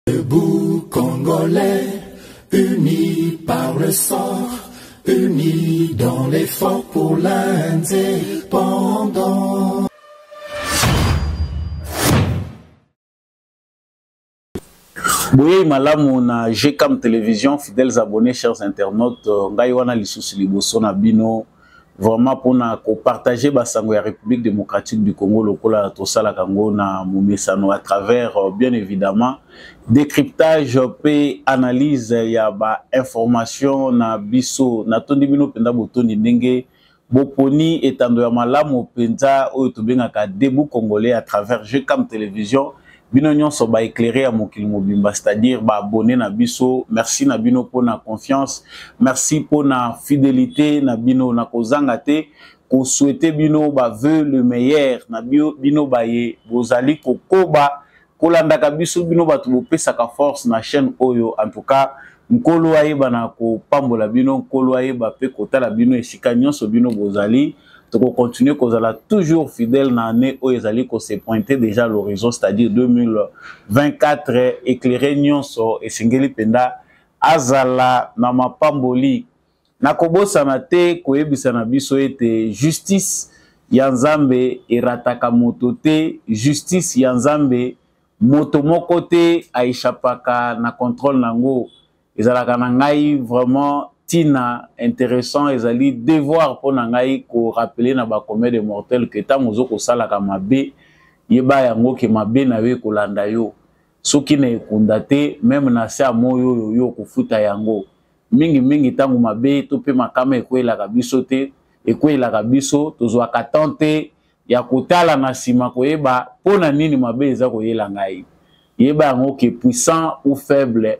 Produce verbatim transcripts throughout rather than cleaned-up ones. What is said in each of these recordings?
Debout Congolais, unis par le sang, unis dans l'effort pour l'indépendance. Boye malamu na G C A M Télévision, fidèles abonnés, chers internautes, ngai wana lisusu liboso na bino vraiment pour na ko partager basango ya République démocratique du Congo lokola tosala kango na momesano à travers bien évidemment décryptage pe analyse ya ba information na biso na tondi bino penda botoni ndenge boponi etando ya malamu penza oyo tobengaka Debout Congolais à travers G C A M Télévision. Bino nyonso ba éclairer à mokili mobimba, c'est-à-dire ba abonné na biso. Merci na bino pour na confiance, merci pour na fidélité na bino na kozanga te ko souhaiter bino ba veut le meilleur na bio bino ba ye bozali kokoba kolandaka biso bino ba tubopesa ka force na chaîne oyo. En tout cas nkolo ayeba na ko pambola bino, nkolo ayeba pe kotala bino esika nyonso bino bozali. Donc, on continue qu'on a toujours fidèle dans l'année où ils allaient se pointer déjà l'horizon, c'est-à-dire deux mille vingt-quatre, éclairé nyonso et singeli penda azala na mapamboli. Nakobo sanate koyebisa na biso ete justice ya Nzambe erataka moto te, justice ya Nzambe moto moko te aishapaka na contrôle nango. Ezalaka na ngai vraiment tina intéressant ezali devoir pour nangai ko rappeler na ba commun de mortels que ta mozo ko sala ka mabe yeba yango ke mabe na we ko landa yo soki na ekundate même na sa moyo yo yo ko futa yango mingi mingi tangu mabe to pe makama ekwela ka biso te ekwela ka biso tozwa ka tante ya kotala na sima ko yeba pona nini mabe eza ko yela ngai yeba yango ke puissant ou faible,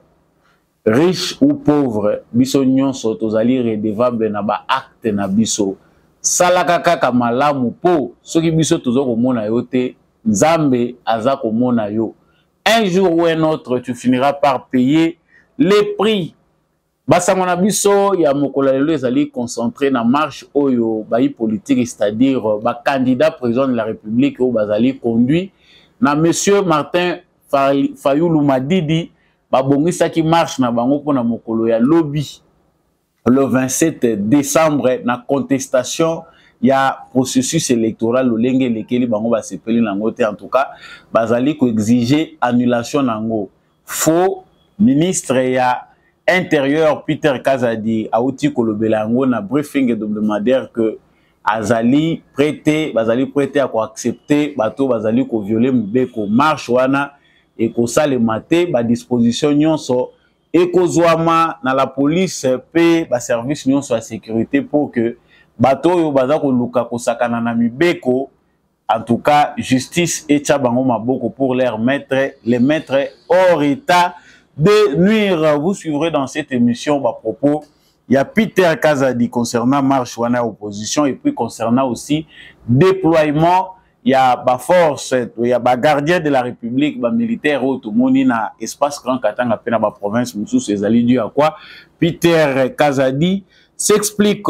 riche ou pauvre, biso nyonso tozali redevable na ba acte na biso. Salaka kaka malamu po soki biso tozo komona yo te, Nzambe aza komona yo. Un jour ou un autre tu finiras par payer les prix. Basango na biso ya mokolo lelo ezali concentré na marche oyo bayi politique, c'est-à-dire ba candidat président de la République o bazali conduit na monsieur Martin Fayulu Madidi. Babongisa qui marche na bango pona mokolo ya lobby le vingt-sept décembre na contestation ya processus électoral lolenge lekeli bango ba sepeli nango te. En tout cas bazali ko exiger annulation nango. Faux ministre ya intérieur Peter Kazadi auti kolobela ngo na briefing hebdomadaire que azali prêté bazali prêté à ko accepter bato bazali ko violer mbeko marche wana et ko sale maté ba disposition nyonso et ko zoama na la police pe ba service nyonso à sécurité pour que bato yo baza ko luka ko sakana na mibeko. En tout cas justice et tchabango maboko pour leur mettre les mettre hors état de nuire. Vous suivrez dans cette émission à propos il y a Peter Kazadi concernant marche wana opposition et puis concernant aussi déploiement. Il y a ba force, il y a ba gardien de la République, ba militaire au tout moni na espace Grand Katanga pe na ba province musu ces alliés dû à quoi Peter Kazadi s'explique.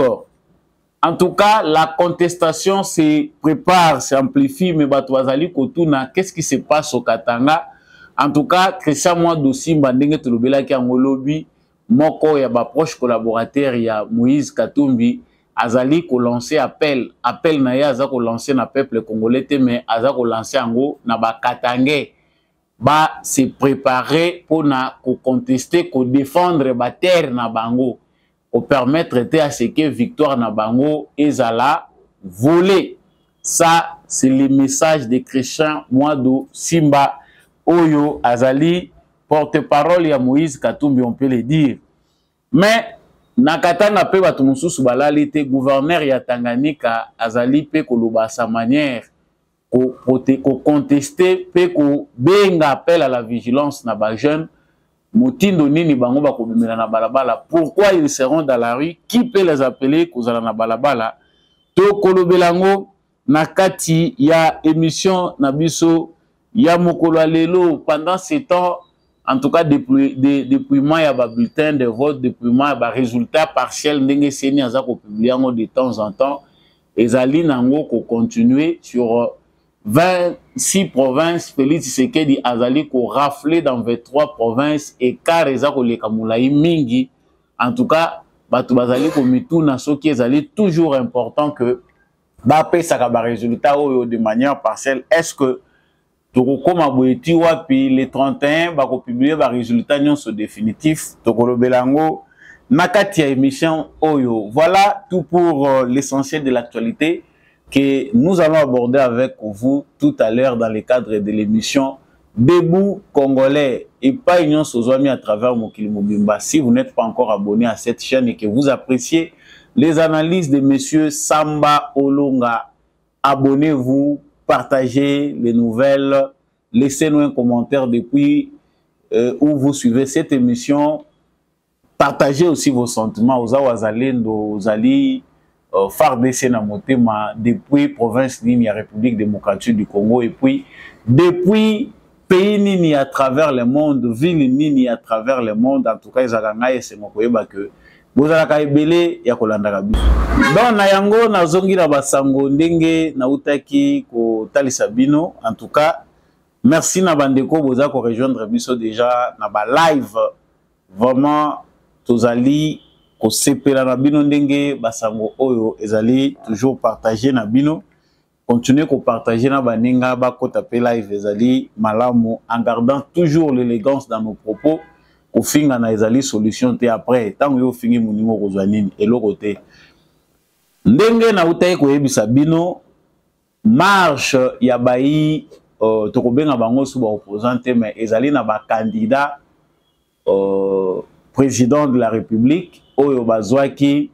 En tout cas, la contestation se prépare, s'amplifie, mais ba toazali kotuna qu'est-ce qui se passe au Katanga? En tout cas, Christian Mwadou Simba ndenge tolobela ki angolobi moko ya ba proche collaborateur ya Moïse Katumbi azali ko lancer appel appel na ya aza ko lancer na peuple congolais te mais aza ko lancer ango na ba katangais ba se préparer pour na ko contester ko défendre ba terre na bango pour permettre te à ce que victoire na bango ezala voler. Ça c'est le message de Christian Mwadou Simba oyo azali porte-parole ya Moïse Katumbi, on peut le dire. Mais nakatanga pe batu mususu balali te gouverneur ya Tanganyika azali pe koloba sa manière ko ko contester pe ko benga appel à la vigilance na ba jeune motindo nini bango ba ko bimela na balabala. Pourquoi ils seront dans la rue? Qui peut les appeler kozala na balabala? To kolobelango na kati ya émission na biso ya mokolo lelo. Pendant ce temps, en tout cas depuis de, depuis moi il y a un bulletin de vote, depuis moi il y a un résultat partiel ndenge seni aza ko publier de temps en temps et zali nango ko continuer sur vingt-six provinces, Félix Tshisekedi azali ko rafler dans vingt-trois provinces et kareza ko leka mulai mingi. En tout cas, batu bazali ko mituna soki ezali toujours important que ba pesa ba résultat de manière partielle. Est-ce que tokokoma boeti wapi le trente et un bako publier ba résultat nyonso définitif tokolobelango nakati ya émission oyo. Voilà tout pour euh, l'essentiel de l'actualité que nous allons aborder avec vous tout à l'heure dans le cadre de l'émission Debout Congolais et pas Union Sozwami à travers Mokili Mobimba. Si vous n'êtes pas encore abonné à cette chaîne et que vous appréciez les analyses de monsieur Samba Olonga, abonnez-vous, partagez les nouvelles, laissez-nous un commentaire depuis euh, où vous suivez cette émission. Partagez aussi vos sentiments aux Awazalendo, aux Ali, euh, F A R D C Namotema, depuis province Nini à République démocratique du Congo, et puis depuis pays Nini à travers le monde, ville Nini à travers le monde, en tout cas, ils ont c'est mon que vous avez belé ya kolanda kabisa. Donc na yango na zongi na basango ndenge na utaki ko talisa bino. En tout cas, merci na bandeko boza ko rejoindre biso déjà na ba live. Vraiment tozali ko sepela na bino ndenge basango oyo ezali toujours partager na bino. Continuez ko partager na baninga ba ko taper live ezali malamu en gardant toujours l'élégance dans nos propos. Au fin on a ezali solution te après tant yo fingi munimo kozwanini et l'autre côté ndenge na utaye ko yebisa bino marche ya bayi euh, tokobenga bango su ba opposante mais ezali na ba candidat euh, président de la République oyo bazwaki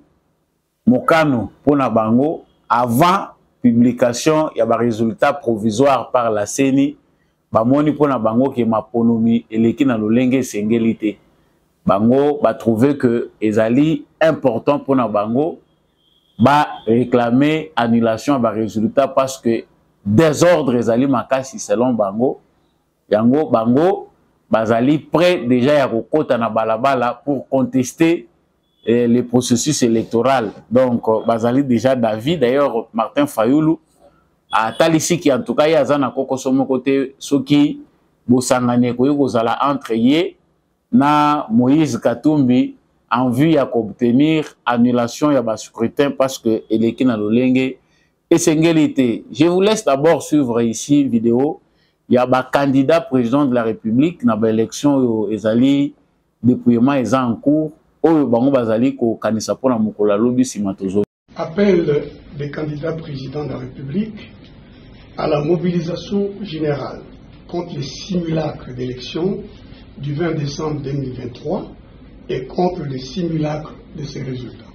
mokano pona bango avant publication ya ba résultat provisoire par la C E N I. Bamoni pona bango ke maponomi eleki na lolenge sengelite. Bango ba trouvé que ezali important pona bango ba réclamer annulation ba résultat parce que désordre ezali makasi selon bango. Yango bango bazali prêt déjà ya kokota na balabala pour contester eh, le processus électoral. Donc bazali déjà David d'ailleurs Martin Fayoulou a talisi qui en tout cas yazana koko somo côté soki bosangane ko kozala entre ye na Moïse Katumbi en vue à obtenir annulation ya ba scrutin parce que eleki na lolenge esengélité. Je vous laisse d'abord suivre ici vidéo ya ba candidat président de la République na ba élection ezali dépouillement eza en cours oyo bango bazali ko kanisa pona mokolo lobi simatozo. Appel des candidats présidents de la République à la mobilisation générale contre les simulacres d'élection du vingt décembre deux mille vingt-trois et contre les simulacres de ces résultats.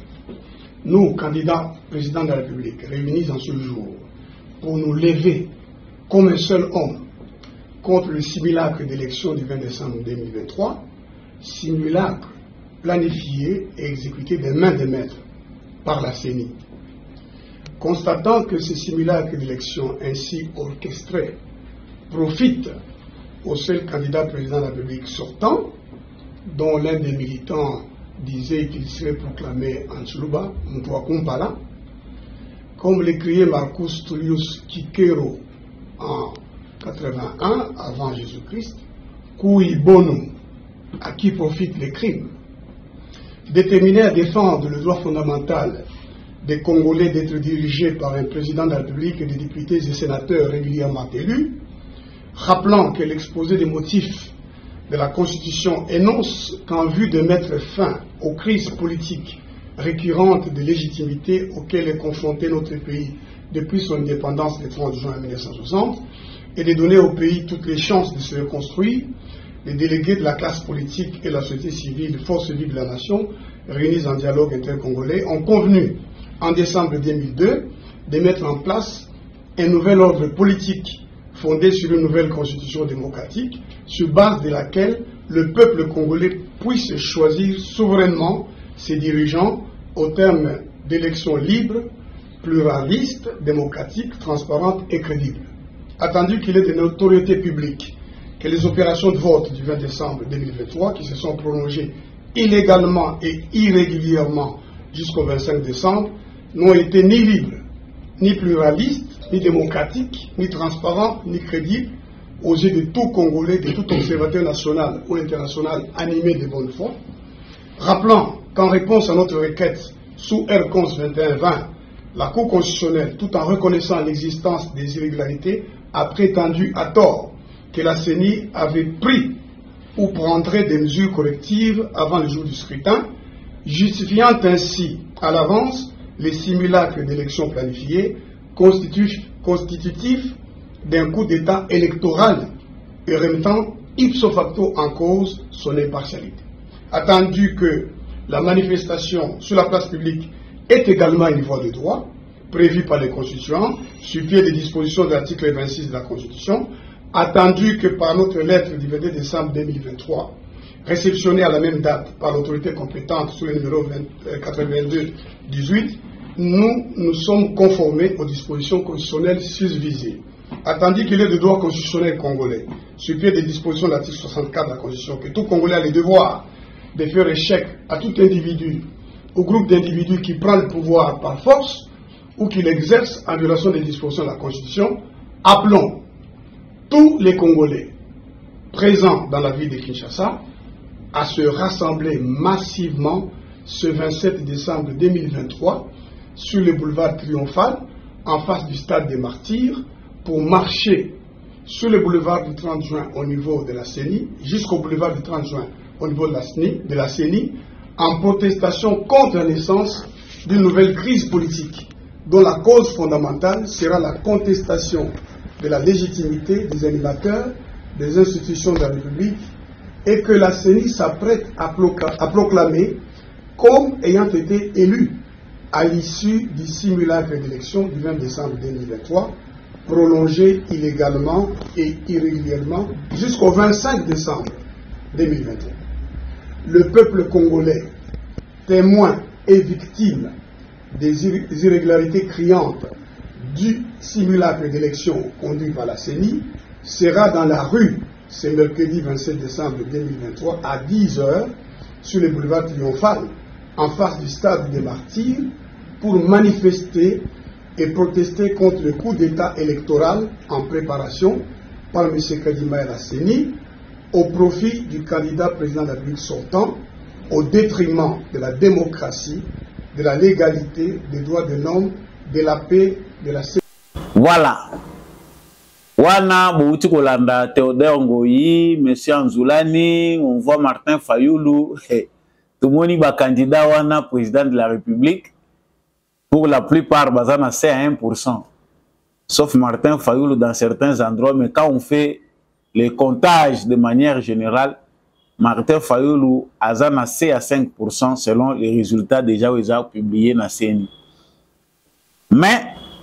Nous, candidats présidents de la République, réunis en ce jour pour nous lever comme un seul homme contre le simulacre d'élection du vingt décembre deux mille vingt-trois, simulacre planifié et exécuté des mains des maîtres par la C E N I. Constatant que ces simulacres d'élection ainsi orchestrés profitent au seul candidat président de la République sortant, dont l'un des militants disait qu'il serait proclamé en Tsuluba, Mtwakumpala, comme l'écriait Marcus Tullius Cicero en quatre-vingt-un avant Jésus-Christ, cui bonum, à qui profitent les crimes. Déterminé à défendre le droit fondamental des Congolais d'être dirigés par un président de la République et des députés et sénateurs régulièrement élus, rappelant que l'exposé des motifs de la Constitution énonce qu'en vue de mettre fin aux crises politiques récurrentes de légitimité auxquelles est confronté notre pays depuis son indépendance le trente juin mille neuf cent soixante et de donner au pays toutes les chances de se reconstruire, les délégués de la classe politique et de la société civile, forces vives de la nation, réunis en dialogue intercongolais, ont convenu en décembre deux mille deux de mettre en place un nouvel ordre politique fondé sur une nouvelle constitution démocratique, sur base de laquelle le peuple congolais puisse choisir souverainement ses dirigeants au terme d'élections libres, pluralistes, démocratiques, transparentes et crédibles. Attendu qu'il est de notoriété publique que les opérations de vote du vingt décembre deux mille vingt-trois, qui se sont prolongées illégalement et irrégulièrement jusqu'au vingt-cinq décembre, n'ont été ni libres, ni pluralistes, ni démocratique, ni transparent, ni crédible aux yeux de tout Congolais, de tout observateur national ou international animé de bonne foi. Rappelant qu'en réponse à notre requête sous R onze vingt et un vingt, la Cour constitutionnelle, tout en reconnaissant l'existence des irrégularités, a prétendu à tort que la C E N I avait pris ou prendrait des mesures collectives avant le jour du scrutin, justifiant ainsi à l'avance les simulacres d'élections planifiées constitutifs d'un coup d'État électoral et remettant ipso facto en cause son impartialité. Attendu que la manifestation sur la place publique est également une voie de droit, prévue par les constituants, sur pied des dispositions de l'article vingt-six de la Constitution, attendu que par notre lettre du vingt-deux décembre deux mille vingt-trois, réceptionnée à la même date par l'autorité compétente sous le numéro quatre-vingt-deux dix-huit, nous nous sommes conformés aux dispositions constitutionnelles susvisées. Attendu qu'il est de droit constitutionnel congolais, sur pied des dispositions de l'article soixante-quatre de la Constitution, que tout Congolais a le devoir de faire échec à tout individu ou groupe d'individus qui prend le pouvoir par force ou qui l'exerce en violation des dispositions de la Constitution, appelons tous les Congolais présents dans la ville de Kinshasa à se rassembler massivement ce vingt-sept décembre deux mille vingt-trois sur le boulevard Triomphal en face du stade des Martyrs pour marcher sur le boulevard du trente juin au niveau de la C E N I jusqu'au boulevard du trente juin au niveau de la C E N I, de la C E N I en protestation contre la naissance d'une nouvelle crise politique dont la cause fondamentale sera la contestation de la légitimité des animateurs des institutions de la République et que la C E N I s'apprête à, à proclamer comme ayant été élue à l'issue du simulacre d'élection du vingt décembre deux mille vingt-trois, prolongé illégalement et irrégulièrement jusqu'au vingt-cinq décembre deux mille vingt-trois. Le peuple congolais, témoin et victime des irrégularités criantes du simulacre d'élection conduit par la C E N I, sera dans la rue ce mercredi vingt-sept décembre deux mille vingt-trois à dix heures sur le boulevard Triomphal en face du stade des Martyrs pour manifester et protester contre le coup d'État électoral en préparation par M. Kadima et la C E N I au profit du candidat président de la République sortant au détriment de la démocratie, de la légalité, des droits de l'homme, de la paix, de la sécurité. Voilà. Wana Bouti Kolanda, Théodore Ngoyi, M. Anzoulani, on voit Martin Fayoulou, tout le monde est candidat Wana, président de la République. Pour la plupart, Bazana c'est à un pour cent. Sauf Martin Fayoulou dans certains endroits, mais quand on fait les comptages de manière générale, Martin Fayoulou Azana c'est à cinq pour cent selon les résultats déjà publiés dans la C E N I. Mais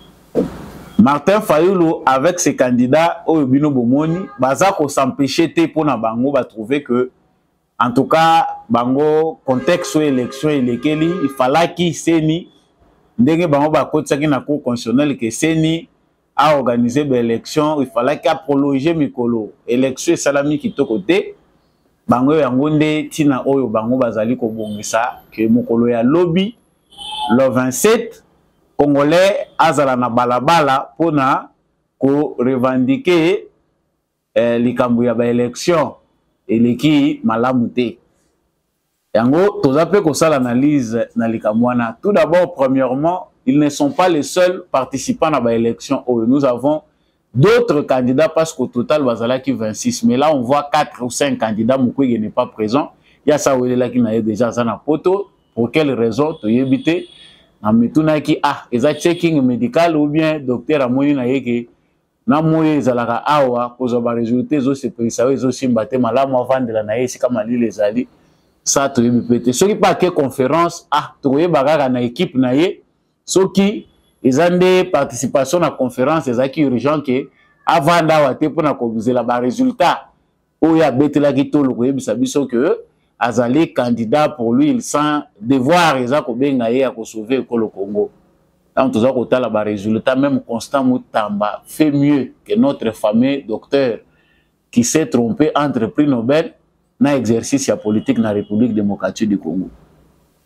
Martin Fayoulou avec ses candidats au Bino Bomoni, Bazako s'empêcher pour na bango va trouver que en tout cas bango contexte élection elekeli il fallait qu'il C E N I ndenge bango ba kotsaki na cour constitutionnelle que C E N I a organisé l'élection, il fallait qu'il a prolongé mikolo élection salami qui to côté bango yango nde tina oyo bango bazali ko bongisa que mokolo ya lobby le vingt-sept Congolais azala na balabala pona ko revendiquer eh, likambo ya ba élection eleki malamu te. Yango tozape ko sala analyse na likambo wana. Tout d'abord, premièrement, ils ne sont pas les seuls participants à la élection. Nous avons d'autres candidats parce qu'au total bazala ki vingt-six, mais là on voit quatre ou cinq candidats Mukwege n'est pas présent. Il y a ça où il est là qui n'a déjà ça na poto. Pour quelle raison to yebite? Ametuna ki ah eza checking médical ou bien docteur amoni na yeke na moye zalaka awa kozo ba résultat zo se pesa zo simba te malamu avant de la na yesi kama li les ali ça to yebite soki pa ke conférence ah to yebaka na équipe na ye soki ezande participation na conférence ezaki urgent ke avant dawa te pona ko buzela ba résultat oya betela ki tolo ko yebisa biso que Azali candidat pour lui, il sent devoir à sauver le Congo. Quand tu as le résultat, même Constant Moutamba fait mieux que notre fameux docteur qui s'est trompé entre prix Nobel dans l'exercice politique dans la République démocratique du Congo.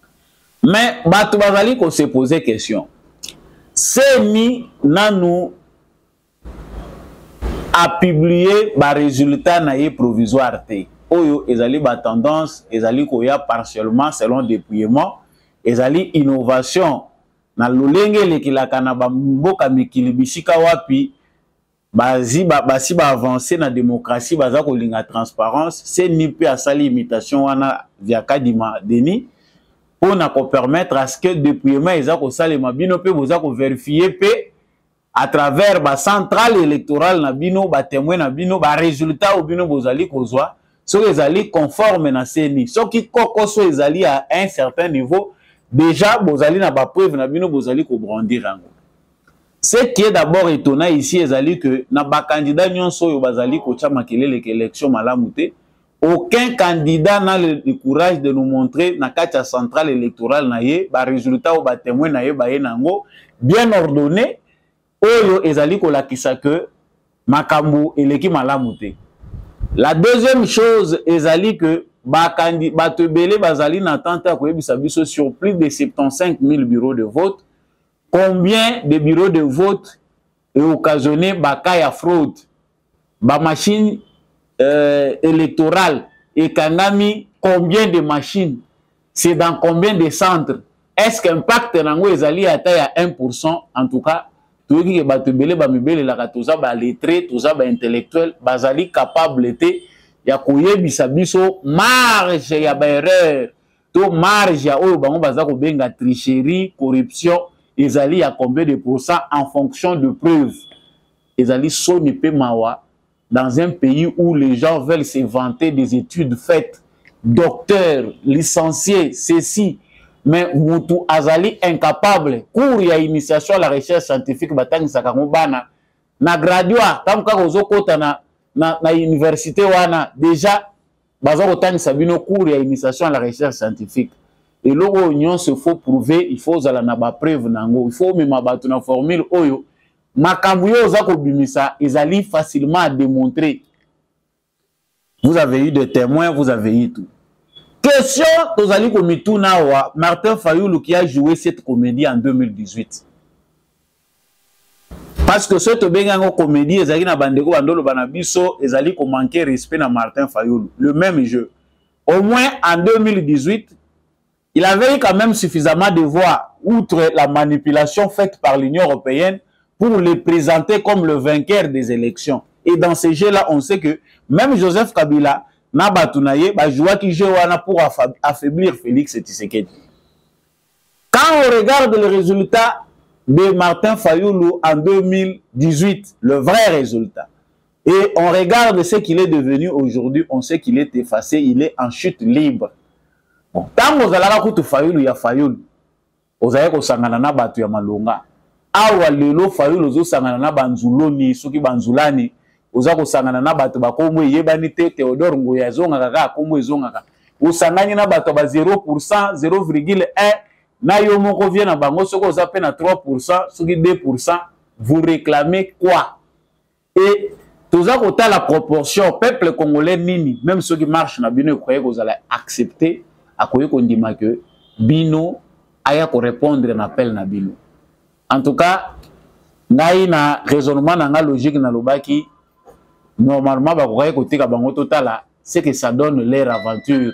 Mais Batou Bazali qu'on s'est posé question. C'est ni nanou a publié ba résultat na ye provisoire te. Oyo ezali ba tendance, ezali koya partiellement selon déploiement, ezali innovation na lolenge lekilaka na ba mboka mikili bisika wapi bazi ba basi ba avancer na démocratie baza kolinga transparence, c'est ni pe asali imitation wana via Kadima Deni pour na ko permettre à ce que déploiement eza ko salema bino pe boza ko vérifier pe à travers ba centrale électorale na bino ba témoin na bino ba résultat ou bino bozali kozwa so ezali conforme na seni so ki koko so ezali à un certain niveau déjà bozali na ba preuve na bino bozali ko brandir yango. Ce qui est d'abord étonnant ici ezali que na ba candidat nyonso yo bazali ko tia makelele ke élection malamu te, aucun candidat n'a le, le courage de nous montrer na katia centrale électorale na ye ba résultat ou ba témoin na ye ba ye nango bien ordonné. Oyo ezali kolakisa que makambo eleki malamu te. La deuxième chose ezali que bakandi batebele bazali na tante koyebisa biso sur plus de soixante-quinze mille bureaux de vote. Combien de bureaux de vote est occasionné baka ya fraude, ba machine euh, électorale et kanami combien de machines, c'est dans combien de centres, est-ce qu'impact nango ezali ata ya un pour cent en tout cas. Tout qui est battu belé ba mibele la katoza ba lettré toza ba intellectuel bazali capable té ya koyebisa biso marge ya ba erreur to marge ya oyo bango baza ko benga tricherie corruption ezali ya combien de pourcents en fonction de preuves ezali soni pe mawa dans un pays où les gens veulent se vanter des études faites docteur licencié ceci. Mais Moutou Azali incapable, cours ya initiation à la recherche scientifique, batang sakamubana, na gradua, tam ka ozo kota na, na, na université wana, déjà, bazako tang sabino cours ya initiation à la recherche scientifique. Et logo union se faut prouver, il faut zala na ba preuve nango, il faut même abatu na formule oyo, makambuyo ozako bimisa, ezali facilement à démontrer. Vous avez eu des témoins, vous avez eu tout. Question, Tozali Komituna wa Martin Fayoulou qui a joué cette comédie en deux mille dix-huit. Parce que cette comédie, ezali na bandeko bandolo banabiso, ezali ko manquer respect na Martin Fayoulou. Le même jeu. Au moins en deux mille dix-huit, il avait eu quand même suffisamment de voix, outre la manipulation faite par l'Union européenne, pour le présenter comme le vainqueur des élections. Et dans ces jeux-là, on sait que même Joseph Kabila na batunaye ba joua ki jeu wana pour affaiblir Félix Tshisekedi. Quand on regarde le résultat de Martin Fayoulou en deux mille dix-huit, le vrai résultat, et on regarde ce qu'il est devenu aujourd'hui, on sait qu'il est effacé, il est en chute libre. Bon, tant que vous allez kutu Fayoulou ya Fayoulou, vous allez ko sangana na batu ya malonga. Awa lelo Fayoulou zo sangana na banzuloni, soki banzulani. Uzako sangana na bato bakomwe yebani te Théodore Ngoya zonga kaka komwe zonga kaka usangani na bato ba zéro pour cent zéro virgule un na yo moko vient na bango soko za pe na trois pour cent soki deux pour cent vous réclamez quoi? Et tozako ta la proportion peuple congolais nini même ceux qui marchent na bino croyez que vous allez accepter akoye kondima que bino aya ko répondre na appel na bino. En tout cas ngai na raisonnement na nga logique na lobaki normalement, c'est que ça donne leur aventure.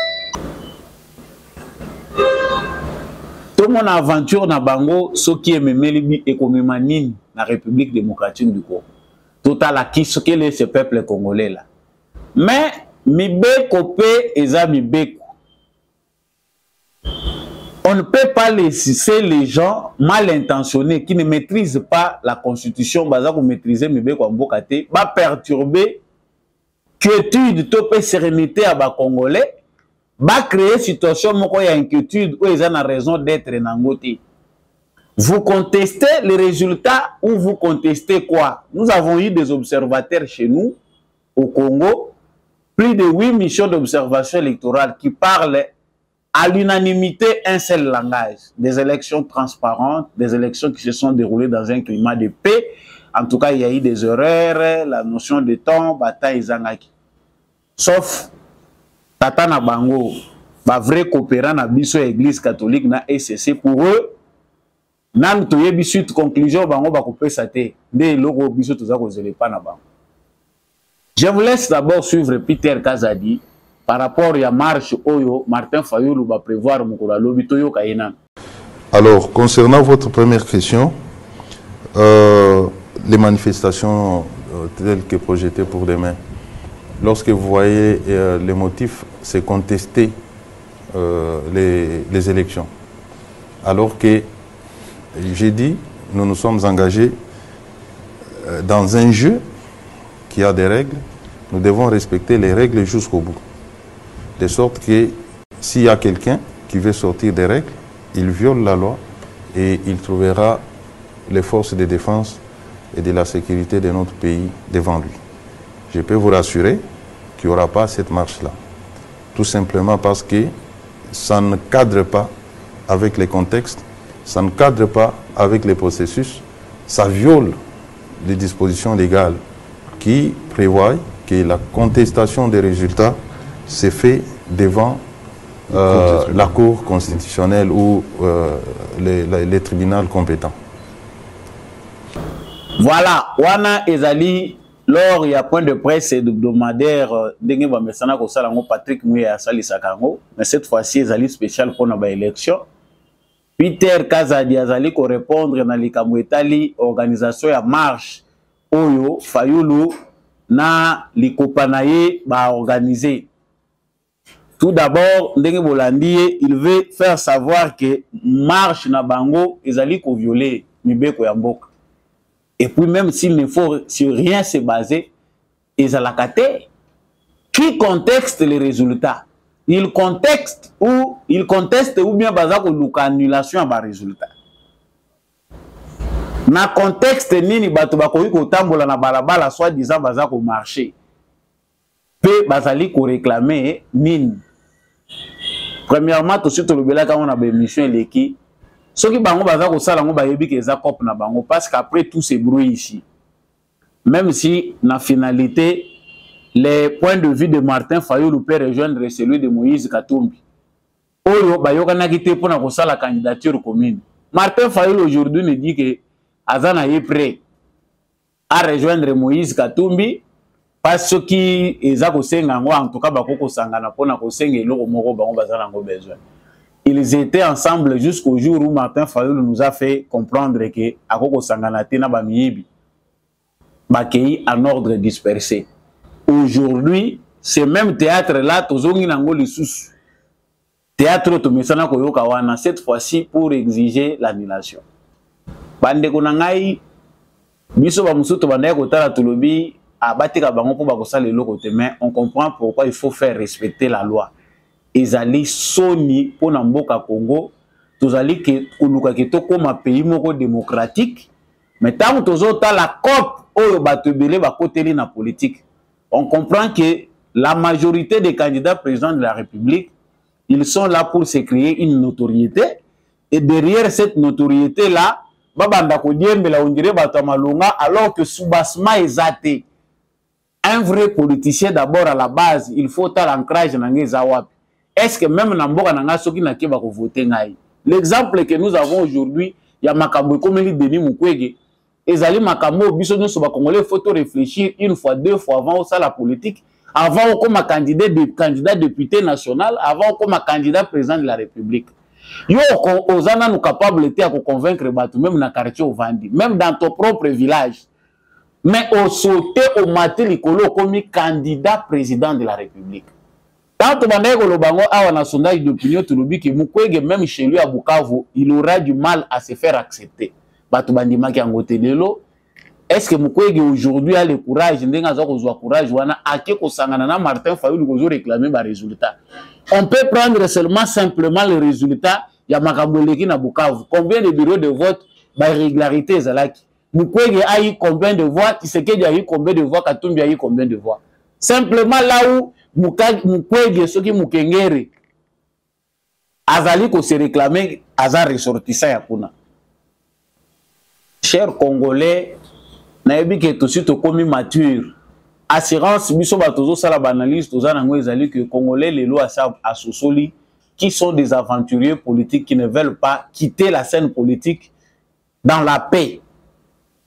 Tout mon aventure na bango, ce qui est memelibi et comme manine la République démocratique du Congo. Total à qui ce qu'est ce peuple congolais là. Mais mi beko pe eza mi beko. On ne peut pas laisser les gens mal intentionnés qui ne maîtrisent pas la constitution, baza ko maîtriser mebe ko mbokate, ba perturber quiétude topé sérénité à ba congolais, ba créer situation moko ya inquiétude où ils ont raison d'être nangote. Vous contestez les résultats ou vous contestez quoi? Nous avons eu des observateurs chez nous au Congo, plus de huit missions d'observation électorale qui parlent à l'unanimité un seul langage, des élections transparentes, des élections qui se sont déroulées dans un climat de paix. En tout cas, il y a eu des erreurs, la notion de temps, bataille zangaki. Sauf Tata Nabango, ba vrai coopérant na biso église catholique na E C C pour eux, nan toyebi suite conclusion bango ba couper sa té, dès loko biso toza ko zele pa na bango. Je vous laisse d'abord suivre Peter Kazadi par rapport à la marche Oyo, Martin Fayoulou va prévoir Mukula Lobitoyo Kaina. Alors, concernant votre première question, euh, les manifestations euh, telles que projetées pour demain, lorsque vous voyez euh, les motifs, c'est contester euh, les, les élections. Alors que, j'ai dit, nous nous sommes engagés euh, dans un jeu qui a des règles, nous devons respecter les règles jusqu'au bout. De sorte que s'il y a quelqu'un qui veut sortir des règles, il viole la loi et il trouvera les forces de défense et de la sécurité de notre pays devant lui. Je peux vous rassurer qu'il n'y aura pas cette marche-là. Tout simplement parce que ça ne cadre pas avec les contextes, ça ne cadre pas avec les processus, ça viole les dispositions légales qui prévoient que la contestation des résultats se fait devant euh, la Cour constitutionnelle ou euh, les, les, les tribunaux compétents. Voilà, Wana Ezali, lors il y a point de presse hebdomadaire, Dengue Bamesana Kosalango, Patrick Mouya Sali Sakango, mais cette fois-ci, Ezali spécial pour notre élection. Peter Kazadi Azali ko répondre na likamwetali organisation ya marche Oyo Fayoulou na likopanaye ba organiser. Tout d'abord, Ndenge Bolandi, il veut faire savoir que marche na bango ezali ko violer mibeko ya mboka. Et puis même s'il ne faut sur rien se baser, ezalakate qui contexte les résultats. Il contexte ou il conteste ou bien bazako luka annulation à bas résultat. Na contexte nini bato bakoki kotambola na balabala soit disant bazako marché. Pe bazali ko réclamer nini. Premièrement tout de suite le bela quand on a émission leki. Ce qui bango bazako sala ngo bayebi ke za cop na bango parce qu'après tout ce bruit ici. Même si na finalité les points de vue de Martin Fayoulou peut rejoindre celui de Moïse Katumbi. Oyo bayoka na kité pour na kosala candidature commune. Martin Fayoulou aujourd'hui nous dit que Azana est prêt à rejoindre Moïse Katumbi parce que ezako senga ngo en tout cas bakoko sangana pona ko senga eloko moko bango bazana ngo besoin. Ils étaient ensemble jusqu'au jour où Martin Fayoulou nous a fait comprendre que akoko sangana tena ba miyibi bakei en ordre dispersé. Aujourd'hui, ce même théâtre-là, tozongi nango lisusu. Théâtre tomesana koyoka wana cette fois-ci pour exiger l'annulation. Bande konangai biso ba musuto banda kotala tolobi abatika bango po bakosala eloko te, mais on comprend pourquoi il faut faire respecter la loi. Ezali soni pona mboka Congo, tozali ke koluka ke tokoma pays moko démocratique, mais tant tozota la COP oyo batebele bakoteli na politique. On comprend que la majorité des candidats présidents de la République, ils sont là pour se créer une notoriété. Et derrière cette notoriété-là, alors que Soubasma est athée. Un vrai politicien d'abord à la base, il faut l'ancrage dans les Zawap. Est-ce que même Namboka Nanga Soki na Keba voter ngai? L'exemple que nous avons aujourd'hui, il y a Makambo Komeli Denis Mukwege. Ezali Makambo, biso nous sommes congolais, il faut réfléchir une fois, deux fois avant ça la politique, avant comme candidat de candidat député national, avant comme candidat président de la République. Yo ozana nous capable était à convaincre batu même dans quartier au Vandi, même dans ton propre village. Mais au sauté au matin likolo comme candidat président de la République. Tant que bandeko lo bango awa na sondage d'opinion tulubi que Mukwege même chez lui à Bukavu, il aura du mal à se faire accepter. Est-ce que Mukwege aujourd'hui a le courage, le courage, Martin Fayoulou réclamer des résultats? On peut prendre seulement simplement les résultats. Il y a Makamboleki na Bukavu. Combien de bureaux de vote, irrégularité Zalaki? Mukwege a eu combien de voix? Tshisekedi a eu combien de voix? Katumbi a eu combien de voix? Simplement là où Mukwege, ce qui Mukengere, Azali ko se réclamer, Azar ressortissant ya kuna. Chers Congolais, naebi que tout de suite commis mature. Assurance, biso batozo sala banalise, toza nango ezali que Congolais les lois à Sosoli qui sont des aventuriers politiques qui ne veulent pas quitter la scène politique dans la paix.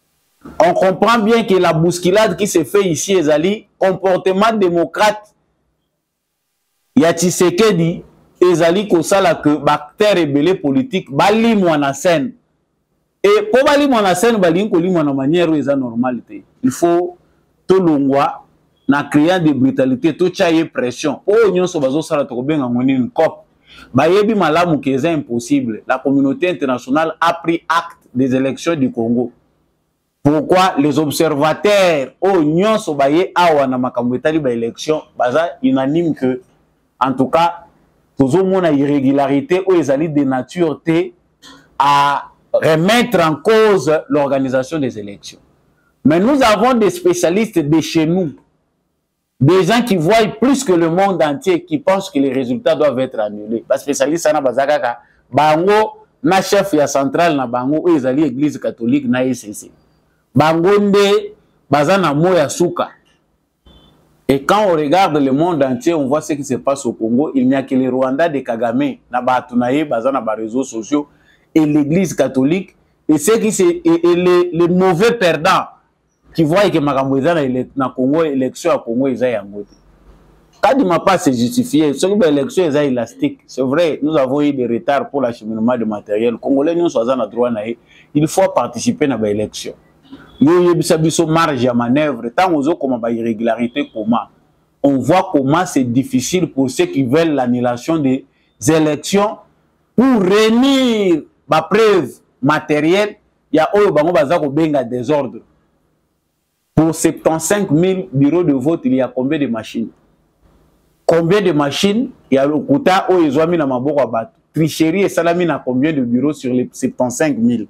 on comprend bien que la bousculade qui se fait ici, ezali comportement démocrate. Ya Tshisekedi, ezali kosala que bactère rebelle politique bali mwana scène. Et pour bali mwana scène bali ko li mwana manière eza normalité. Il faut to longwa na créant de brutalité to chaye pression. Oh nyonso bazo sala to benga ngoni une cop. Bayebi malamu que c'est impossible. La communauté internationale a pris acte des élections du Congo. Pourquoi les observateurs oh nyonso baye awa na makambo etali ba élection baza unanime que en tout cas toujours mon irrégularité ou les alliés de nature à remettre en cause l'organisation des élections. Mais nous avons des spécialistes de chez nous, des gens qui voient plus que le monde entier, qui pensent que les résultats doivent être annulés. Les spécialistes na bazaka bango na chef ya central na bango ou les alliés église catholique na S C. Bango nde bazana moya suka. Et quand on regarde le monde entier, on voit ce qui se passe au Congo. Il n'y a que les Rwandais de Kagame, Nabatunaye, Bazana, les réseaux sociaux, et l'église catholique, et ceux qui et, et les, les mauvais perdants qui voient que Makamouza na Congo, l'élection à Congo, ils ont voté. Quand il ne m'a pas se justifié, ce que l'élection est élastique. C'est vrai, nous avons eu des retards pour l'acheminement de matériel. Congolais, nous sommes en droit, il faut participer à l'élection. Il y a une marge de manœuvre. Tant qu'on a comment irrégularité, comment on voit comment c'est difficile pour ceux qui veulent l'annulation des élections pour réunir ma preuve matérielle. Il y a un désordre. Pour soixante-quinze mille bureaux de vote, il y a combien de machines? Combien de machines? Il y a le quota où ils ont mis dans ma boîte à battre. Tricherie et salami à combien de bureaux sur les soixante-quinze mille?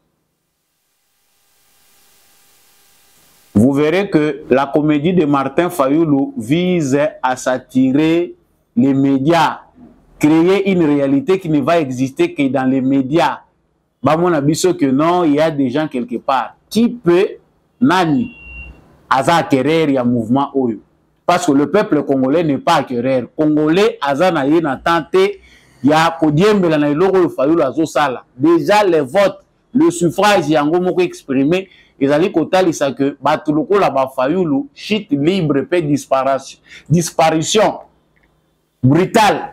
Vous verrez que la comédie de Martin Fayoulou vise à s'attirer les médias, créer une réalité qui ne va exister que dans les médias. Bah, mon avis, c'est que non, il y a des gens quelque part. Qui peut, nani, aza acquérir y a mouvement oyo? Parce que le peuple congolais n'est pas acquérir. Congolais, aza na yé na tenté, y a kodiembe la na iloro Fayoulou azo sala. Déjà les votes, le suffrage, y a un mot exprimé. Ils allaient côté ça que Batuloko la Fayoulou chute libre paix disparition disparition brutale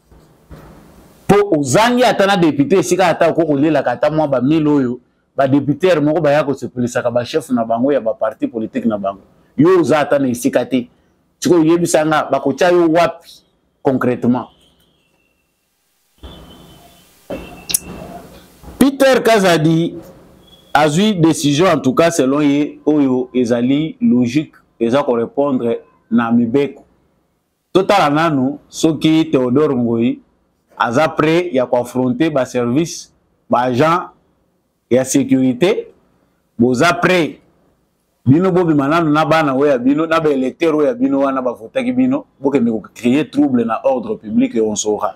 pour ozangi atana député sika ata ko kolela kata mwa ba mille oyo ba député moko ba yako se polisa ka ba chef na bango ya ba parti politique na bango yo za atana isikati tiko yebisanga ba ko chayo wapi concrètement. Peter Kazadi a eu décision, en tout cas, selon lui, Oyo, Ezali, logique, Eza ko répondre na Mibeko. Total ananu, ce qui Théodore Ngoyi, Aza prêt, il y a confronté ba service, ba agent, et sécurité, boza prêt, bino bobi mananu na bana oya bino, na ba électeur oya bino wana ba votaki bino, boke ne créer trouble na ordre public et on saura.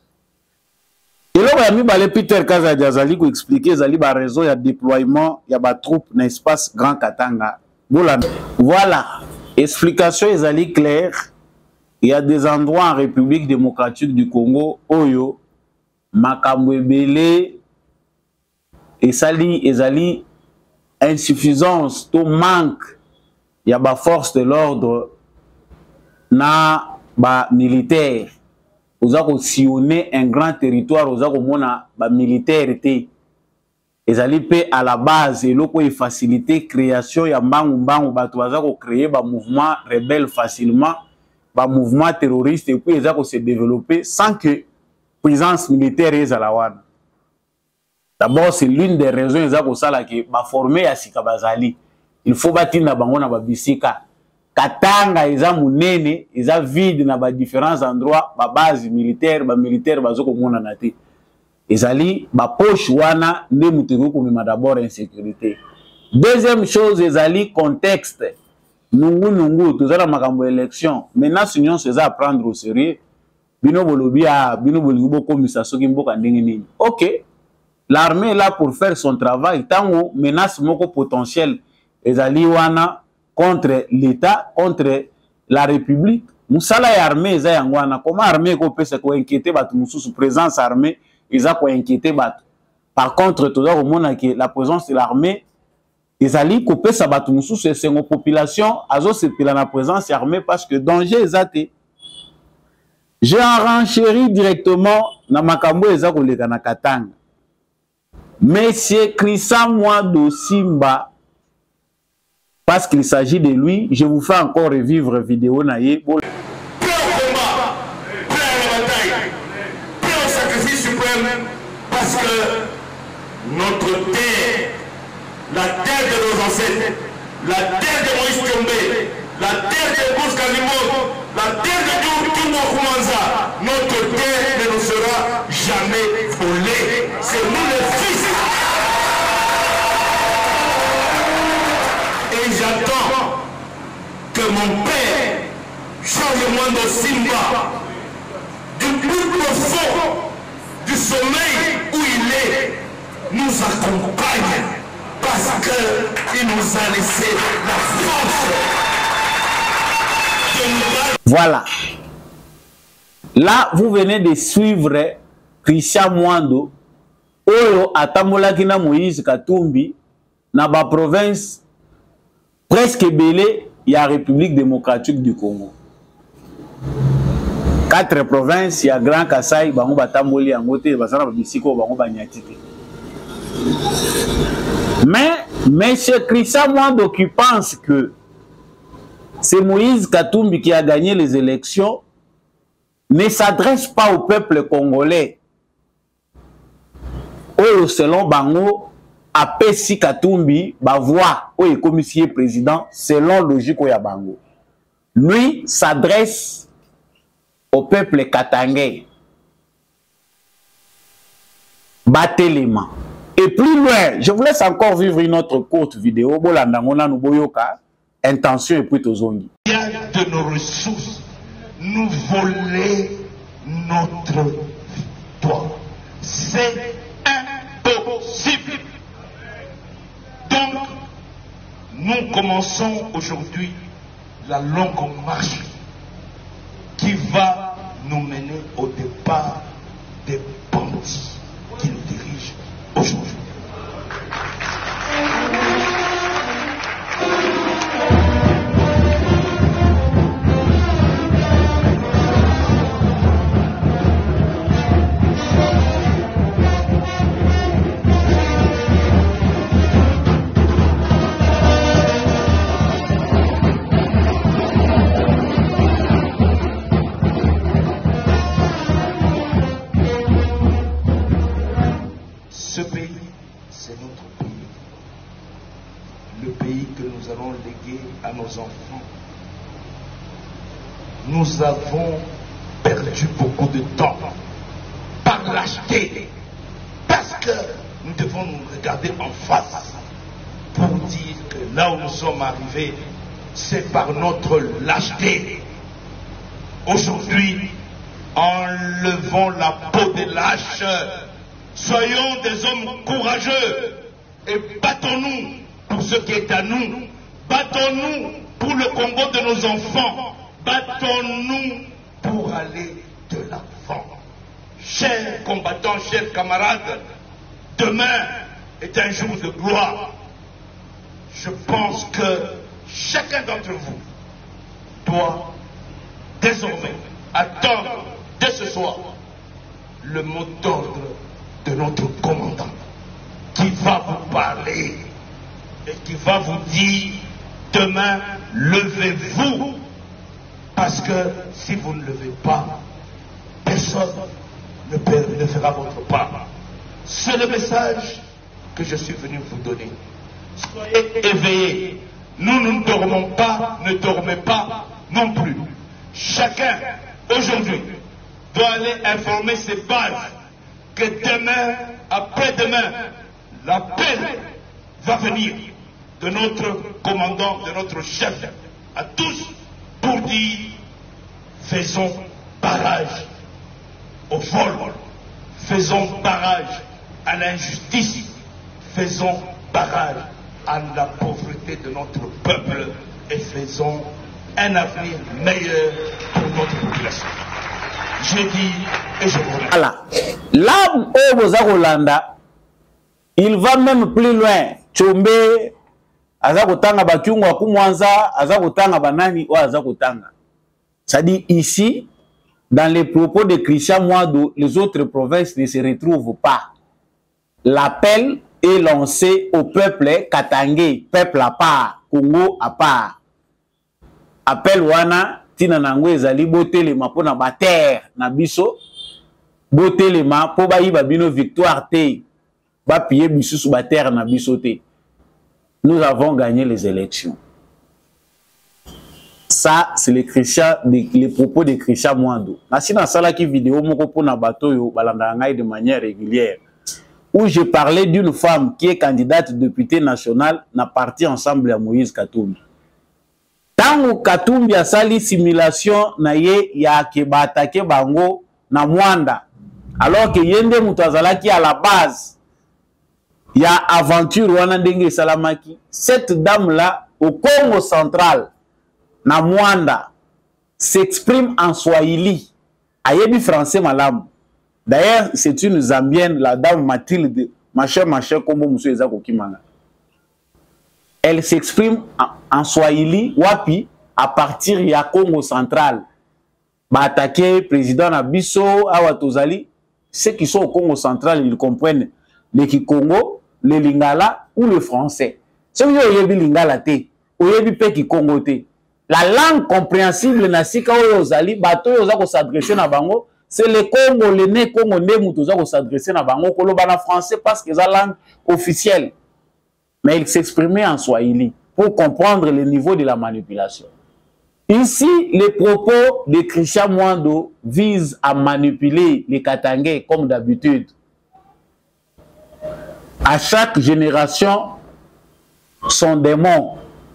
Et là, il y a Peter Kazadi Azali qui expliquer Zali ba raison ya déploiement ya ba troupe na espace Grand Katanga. Voilà, explication Ezali claire. Il y a des endroits en République démocratique du Congo Oyo makambo ebele et sali Ezali insuffisance to manque ya ba force de l'ordre na ba militaire. Vous avez sillonné un grand territoire, vous avez un militaire. Ils allaient à la base, et l'eau faciliter la création, il y a un créer un mouvement rebelle facilement, un mouvement terroriste, et puis ils ont se développer sans que la présence militaire soit là. D'abord, c'est l'une des raisons qu'ils ont formé à Sikabazali. Il faut bâtir na bango na babisika. Katanga eza munene eza vide na ba différents endroits ba base militaire ba militaire bazoko mona nate ezali ba poche wana nde muteko komema d'abord insécurité. Deuxième chose ezali contexte nungu nungu tozala makambo élection maintenant union c'est à prendre au sérieux bino bolobi a bino bolingo bokomisa soki mboka ndenge nini. OK, l'armée est là pour faire son travail tango menace moko potentiel ezali wana contre l'État, contre la République. Moussala et armée, ils ont comment armée qu'on peut se inquiéter, sous présence armée, ils ont inquiété. Par contre, tout le monde que la présence de l'armée ezali kopesa bato mosusu esengo population azosepela na présence armée parce que danger ezate. J'ai renchéri directement na makambo eza koleka na Katanga. Monsieur Christian Mwando Simba, parce qu'il s'agit de lui, je vous fais encore revivre vidéo naïe. Prêt au combat, prêt à la bataille, prêt au sacrifice suprême, parce que notre terre, la terre de nos ancêtres, la terre de Moïse Tchombe, la terre de Bous Kalimo, la terre de Toumou Koumanza, notre terre ne nous sera jamais volée. C'est nous les fils. Et j'attends que mon père, Georges Mwando Simba, du plus profond du sommeil où il est, nous accompagne parce qu'il nous a laissé la force. Voilà. Là, vous venez de suivre Christian Mwando, Oyo atambolaki na Moïse Katumbi, na ba province presque belé, il y a République démocratique du Congo. Quatre provinces, il y a Grand Kassai, bango batamboli angote, basana babisiko, bango banyatite. Mais, monsieur Christian Mwando qui pense que c'est Moïse Katumbi qui a gagné les élections, ne s'adresse pas au peuple congolais. Oyo selon Bango, Apesi Katumbi, ba voix, Oyo commissaire président, selon logique Oya Bango. Lui s'adresse au peuple katangais. Batelema. Et plus loin, je vous laisse encore vivre une autre courte vidéo. Bolandangona Nuboyoka. Intention et puis Tozongi. Il y a de nos ressources, nous voler notre victoire. C'est impossible. Donc, nous commençons aujourd'hui la longue marche qui va nous mener au départ des bandits qui nous dirigent aujourd'hui. Ce pays, c'est notre pays. Le pays que nous allons léguer à nos enfants. Nous avons perdu beaucoup de temps par lâcheté. Parce que nous devons nous regarder en face pour dire que là où nous sommes arrivés, c'est par notre lâcheté. Aujourd'hui, enlevons la peau des lâches. Soyons des hommes courageux et battons-nous pour ce qui est à nous. Battons-nous pour le Congo de nos enfants. Battons-nous pour aller de l'avant. Chers combattants, chers camarades, demain est un jour de gloire. Je pense que chacun d'entre vous doit désormais attendre dès ce soir le mot d'ordre de notre commandant qui va vous parler et qui va vous dire demain levez-vous, parce que si vous ne levez pas, personne ne, peut, ne fera votre part. C'est le message que je suis venu vous donner. Soyez éveillés. Nous, nous ne dormons pas, ne dormez pas non plus. Chacun aujourd'hui doit aller informer ses bases que demain, après-demain, la paix va venir de notre commandant, de notre chef, à tous, pour dire faisons barrage au vol, faisons barrage à l'injustice, faisons barrage à la pauvreté de notre peuple et faisons un avenir meilleur pour notre population. J'ai dit et je vous remercie. Voilà. Là où vous Rolanda, il va même plus loin. Tchombe, aza kotanga bakiungu akumwanza, aza kotanga banani ou aza kotanga. Ça dit ici, dans les propos de Christian Mouadou, les autres provinces ne se retrouvent pas. L'appel est lancé au peuple katangé, peuple à part, Congo à part. Appel wana tina nango ezali botelema pona ba terre na biso, botelema po ba yiba bino victoire te, ba piye biso sous ba terre na biso te. Nous avons gagné les élections. Ça, c'est les, les propos de Christian Mouadou. Si dans la vidéo, de manière régulière, où je parlais d'une femme qui est candidate députée nationale, n'a parti ensemble à Moïse Katumbi. Tant que Katumbi a sali simulation, na ye ya keba attaqué bango na Mwanda. Alors que yende mutazala qui à la base, il y a aventure wana ndenge salamaki. Cette dame-là, au Congo central, na Mwanda, s'exprime en Swahili. Ayebi français malam. D'ailleurs, c'est une Zambienne, la dame Mathilde, ma chère, ma chère, comme monsieur Ezako Kimanga. Elle s'exprime en, en Swahili, wapi, à partir ya Congo central. Ba attaquer président Nabiso, Awatozali, ceux qui sont au Congo central, ils comprennent le Kikongo, le Lingala ou le français. Ceux qui ont yebi Lingala te, ou yebi pe Kikongo te. La langue compréhensible na sika oyozali bato yozako s'adresser na bango, c'est le Congo, le né Congo ne mutozako s'adresser na bango koloba na français parce que c'est la langue officielle. Mais il s'exprimait en Swahili pour comprendre le niveau de la manipulation. Ici, les propos de Christian Mouadou visent à manipuler les Katangais comme d'habitude. À chaque génération, son démon.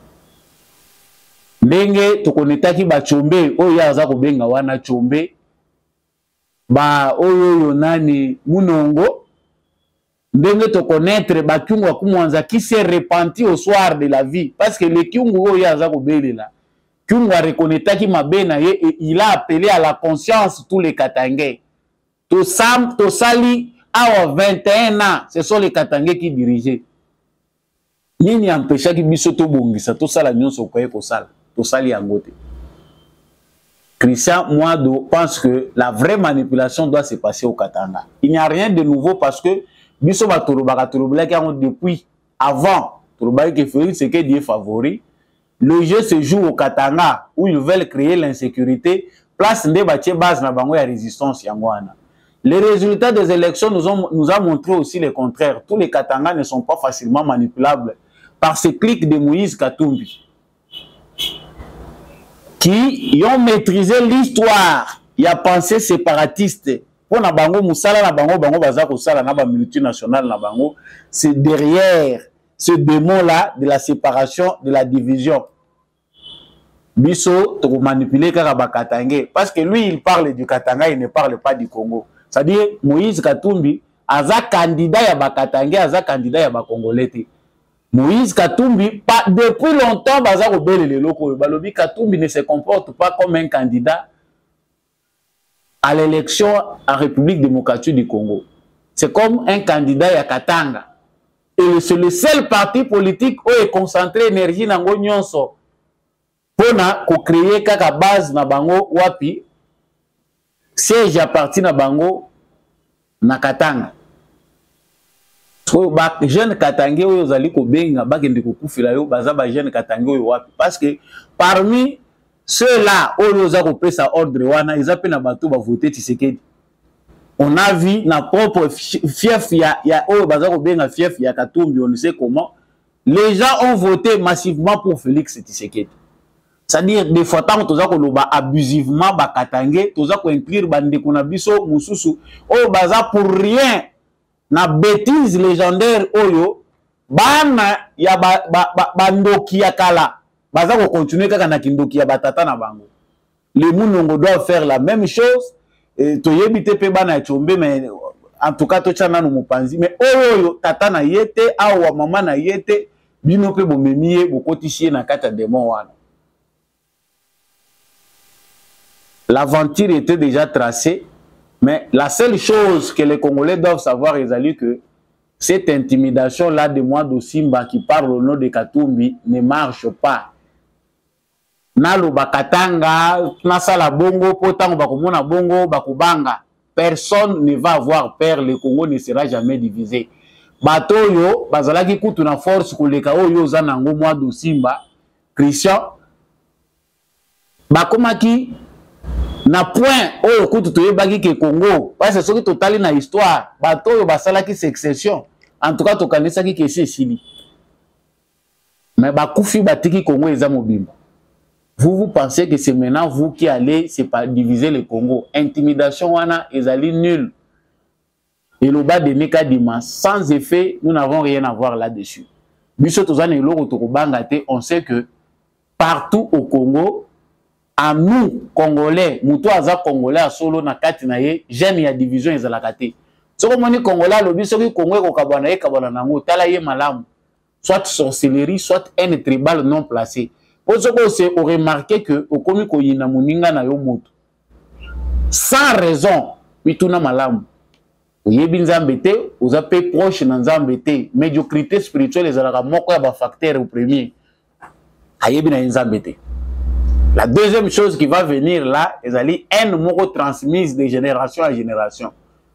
Ndenge tokonetaki ba chombe oyo aza kobenga wana chombe ba oyo yo nani munongo ndenge to connaître ba kiungu akumwanza qui s'est repenti au soir de la vie parce que le kiungu oyo aza kobelela kiungu a reconnaîtaki mabena ye et il a appelé à la conscience tous les Katangais. To sam to sali à vingt et un ans, ce sont les Katangais qui dirigeaient. Nini empêchaki biso to bongisa to sala nyonso koye ko sala. Christian Mouadou pense que la vraie manipulation doit se passer au Katanga. Il n'y a rien de nouveau parce que biso batoloba depuis avant que Félix Tshisekedi est favori. Le jeu se joue au Katanga où ils veulent créer l'insécurité. Place nde batie base na bango ya résistance yangwana. Les résultats des élections nous ont nous a montré aussi le contraire. Tous les Katanga ne sont pas facilement manipulables par ces clics de Moïse Katumbi, qui ont maîtrisé l'histoire. Il y a pensée séparatiste. Pour na bango musala na bango bango bazako sala na ba multinationale na bango, c'est derrière ce démon là de la séparation, de la division. Biso to manipuler kaka ba Katangé parce que lui il parle du Katanga, il ne parle pas du Congo. C'est-à-dire Moïse Katumbi aza candidat ya ba Katangé, aza candidat ya ba Congolais. Moïse Katumbi, pas, depuis longtemps, Balobi Katumbi ne se comporte pas comme un candidat à l'élection en République démocratique du Congo. C'est comme un candidat à Katanga. Et c'est le seul parti politique où est concentré énergie dans le nyonso pour créer kaka base na bango wapi siège à partir na bango na Katanga. Jeune Katangé oyo zali ko benga bakende ko kufila yo baza ba jeune Katangé oyo wapi parce que parmi ceux-là oyo za ko pesa ordre wana ils appellent na bato ba voter Tshisekedi. On a vu na propre fief ya ya oyo baza ko benga fief ya Katumbi, on ne sait comment les gens ont voté massivement pour Félix Tshisekedi. C'est-à-dire des fois tant toza ko loba abusivement ba Katangé toza ko inclure bande ko na biso mususu oyo baza pour rien. Na bêtise légendaire oyo bana ya ba, ba, ba, bandoki ya kala baza ko continuer kaka na kindoki ya batata na bango. Les Munongo doivent faire la même chose et to yebite pe bana chombe mais en tout cas to chana no mupanzi mais oyo tata na yete awa mama na yete bino pe bomemie bokotisie na kata démon wana. L'aventure était déjà tracée. Mais la seule chose que les Congolais doivent savoir, Ezali, que Cette intimidation-là de Mwando Simba qui parle au nom de Katumbi ne marche pas. Nalo bakatanga, nasala bongo, potango bakumona bongo, bakubanga. Personne ne va avoir peur, le Congo ne sera jamais divisé. Batoyo, bazalaki kutu na force kuleka oyo zanango Mwando Simba, Christian, bakomaki na point oyo kutu toyebaki ke Congo, parce que soki totali na histoire, batoyo basalaki succession, en tout cas tokanisaki ke sili. Mais bakufi batiki Congo eza mobimba. Vous, vous pensez que c'est maintenant vous qui allez c'est pas diviser le Congo. Intimidation wana ezali nul. Et le bas de Meka Dima, sans effet, nous n'avons rien à voir là-dessus. On sait que partout au Congo, à nous, Congolais, nous tous Congolais à solo na kati na ye, j'aime ya division ezalakate. Ce qu'on dit Congolais, le but c'est que Congo ko kabana ye kabana nango, tala ye malam, soit sorcellerie, soit un tribal non placé. Pour ce que c'est remarqué que au komi ko yina muninga na yo moto. Sans raison, bituna malam. Oyebi nzambe te, oza pe proche na nzambe te, médiocrité spirituelle ezalaka moko ya ba facteur au premier. Ayebi na nzambe te. La deuxième chose qui va venir là, ezali haine moko transmise de génération à génération.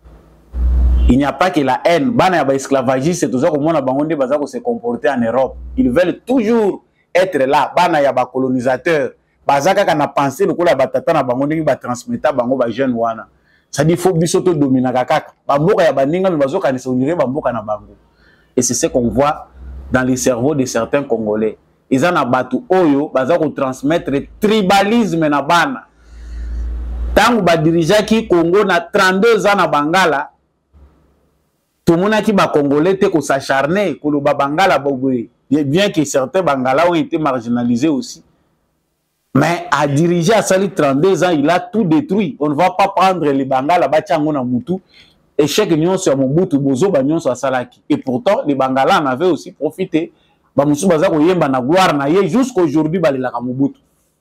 Il n'y a pas que la haine, bana ya ba esclavagistes, c'est toujours comme on a bangonde baza ko se comporter en Europe. Ils veulent toujours être là, bana ya ba colonisateur, baza kaka na penser lokola batata na bangonde ki ba transmettre bango ba jeune wana. Ça dit faut bisoto domina kaka. Bamboka ya baninga mais bazoka ne sonire bamboka na bango. Et c'est ce qu'on voit dans les cerveaux de certains Congolais. Ils ont batu oyo baza ko transmettre tribalisme na bana. Tangu ba dirigeant ki Congo na trente-deux ans na Bangala. Tout le monde qui ba Congolais te ko s'acharner ko lo ba Bangala boboé. Bien que certains Bangala ont été marginalisés aussi. Mais à diriger à Sali trente-deux ans, il a tout détruit. On ne va pas prendre les Bangala, Bachango na Moutou, et chaque union sur Mobutu, Bozo, Banyon sur Salaki. Et pourtant, les Bangala en avaient aussi profité. Bamoussou Bazako Yemba na gloire na ye, jusqu'aujourd'hui, Balila Mobutu.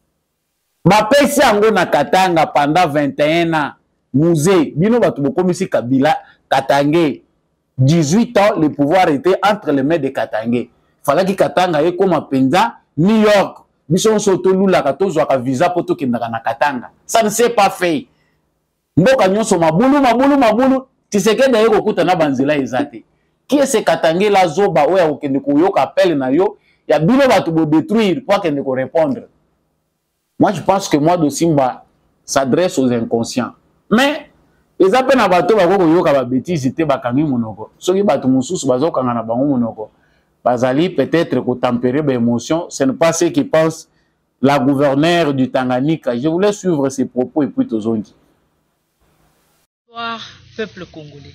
Bapesi Ango na Katanga pendant vingt et un ans. Musée, Bino Batubokomisi Kabila, Katangé. dix-huit ans, le pouvoir était entre les mains de Katangé. Fallait que Katanga ait comme un Penza, New York. Mission Sotolu la katozo aka visa poto kendaka na Katanga. Ça ne s'est pas fait. Mboka nyonso mabulu mabulu mabulu Tshisekedi aye kokuta na banzela ezate. Qui est ce Katangé la zoba oya okende koyoka appel na yo ya bino batu bo détruire pour kende ko répondre. Moi je pense que Mwando Simba s'adresse aux inconscients. Mais les appels na bato ba koyoka ba bêtise te bakangi monoko. Soki batu mususu bazokanga na bango monoko. Bazali peut-être qu'au tempérer l'émotion, ce n'est pas ce que pense la gouverneure du Tanganyika. Je voulais suivre ses propos et puis tous on dit. Bonsoir, peuple congolais.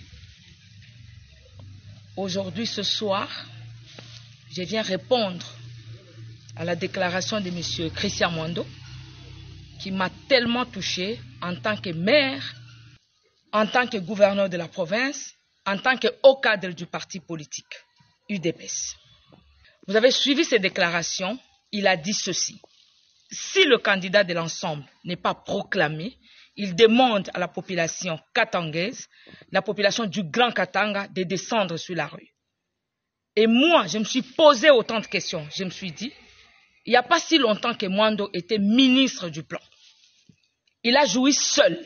Aujourd'hui, ce soir, je viens répondre à la déclaration de M. Christian Mwando, qui m'a tellement touché en tant que maire, en tant que gouverneur de la province, en tant que haut cadre du parti politique. U D P S. Vous avez suivi ces déclarations, il a dit ceci. Si le candidat de l'ensemble n'est pas proclamé, il demande à la population katangaise, la population du Grand Katanga, de descendre sur la rue. Et moi, je me suis posé autant de questions. Je me suis dit, il n'y a pas si longtemps que Mwando était ministre du plan. Il a joui seul.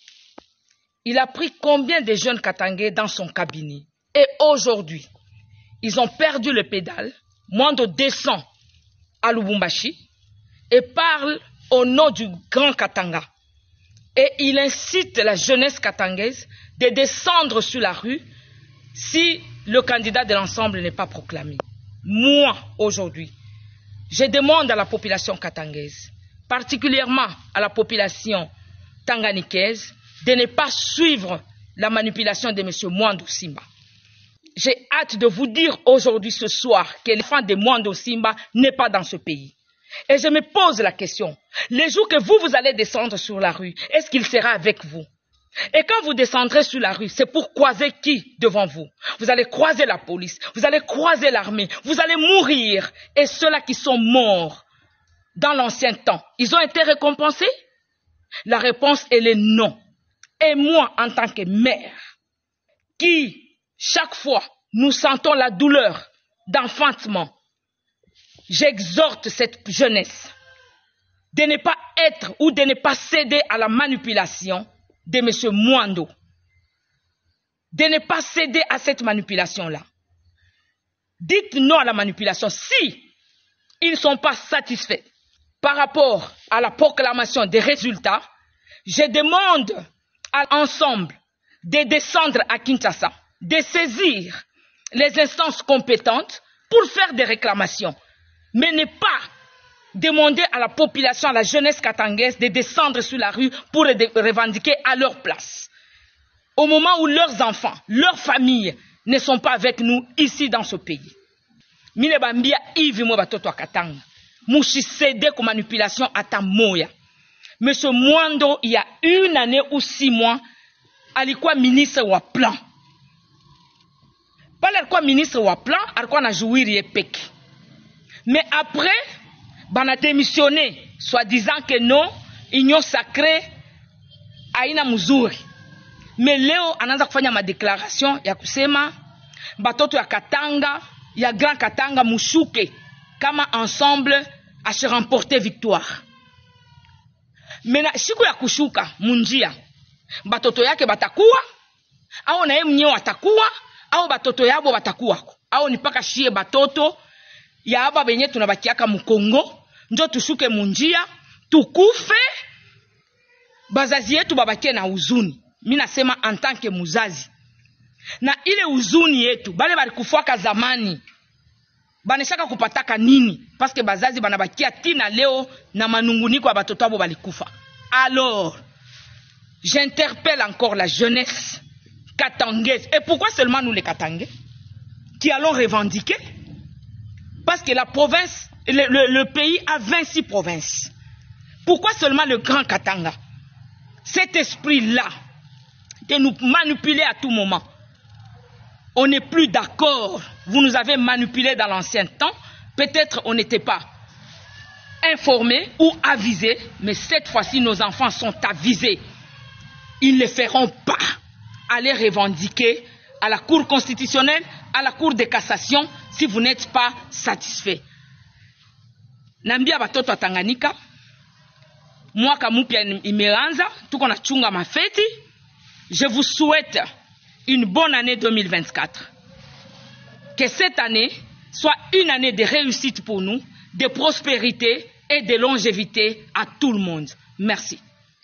Il a pris combien de jeunes katangais dans son cabinet. Et aujourd'hui, ils ont perdu le pédale. Mwando descend à Lubumbashi et parle au nom du Grand Katanga. Et il incite la jeunesse katangaise de descendre sur la rue si le candidat de l'ensemble n'est pas proclamé. Moi, aujourd'hui, je demande à la population katangaise, particulièrement à la population tanganikaise, de ne pas suivre la manipulation de M. Mwando Simba. J'ai hâte de vous dire aujourd'hui, ce soir, que l'enfant de Mwando Simba n'est pas dans ce pays. Et je me pose la question, les jours que vous, vous allez descendre sur la rue, est-ce qu'il sera avec vous? Et quand vous descendrez sur la rue, c'est pour croiser qui devant vous? Vous allez croiser la police, vous allez croiser l'armée, vous allez mourir. Et ceux-là qui sont morts dans l'ancien temps, ils ont été récompensés? La réponse, elle est non. Et moi, en tant que maire, qui chaque fois nous sentons la douleur d'enfantement. J'exhorte cette jeunesse de ne pas être ou de ne pas céder à la manipulation de M. Mwando. De ne pas céder à cette manipulation-là. Dites non à la manipulation. Si ils ne sont pas satisfaits par rapport à la proclamation des résultats, je demande à l'ensemble de descendre à Kinshasa, de saisir les instances compétentes pour faire des réclamations, mais ne pas demander à la population, à la jeunesse katangaise de descendre sur la rue pour revendiquer à leur place. Au moment où leurs enfants, leurs familles ne sont pas avec nous ici dans ce pays. Mine bambia hivi mwa batoto wa Katanga. Mouchisede comme manipulation à ta moya. Monsieur Mwando, il y a une année ou six mois, alikuwa ministre wa plan. Pas alikuwa ministre wa plan, alikuwa na jouiri epeki. Mais après, ben a démissionné, soi-disant que non, union sacrée, aina muzuri. Mais leo anaanza kufanya ma déclaration ya kusema batoto ya Katanga, ya Grand Katanga mushuke kama ensemble à se remporter victoire. Mena siku ya kushuka munjia batoto yake batakuwa au na yeye mwenyewe atakuwa au batoto yabo batakuwa au ni paka shie batoto ya aba benye tunabakiaka mu Kongo njo tushuke munjia tukufe bazazi yetu babakie na huzuni. Mimi nasema en tant que muzazi na ile huzuni yetu bale balikufuaka zamani baneshaka kupataka nini parce que bazazi banabakia tina leo na manunguniko ya batoto abo balikufa. Alors j'interpelle encore la jeunesse katangaise. Et pourquoi seulement nous les Katangais qui allons revendiquer? Parce que la province, le, le, le pays a vingt-six provinces. Pourquoi seulement le Grand Katanga? Cet esprit-là de nous manipuler à tout moment. On n'est plus d'accord. Vous nous avez manipulés dans l'ancien temps. Peut-être on n'était pas informés ou avisés. Mais cette fois-ci, nos enfants sont avisés. Ils ne feront pas aller revendiquer à la Cour constitutionnelle, à la Cour de cassation, si vous n'êtes pas satisfait. Nambia batoto wa Tanganyika, mwaka mpya imeanza, tuko na chunga mafeti. Je vous souhaite une bonne année deux mille vingt-quatre. Que cette année soit une année de réussite pour nous, de prospérité et de longévité à tout le monde. Merci.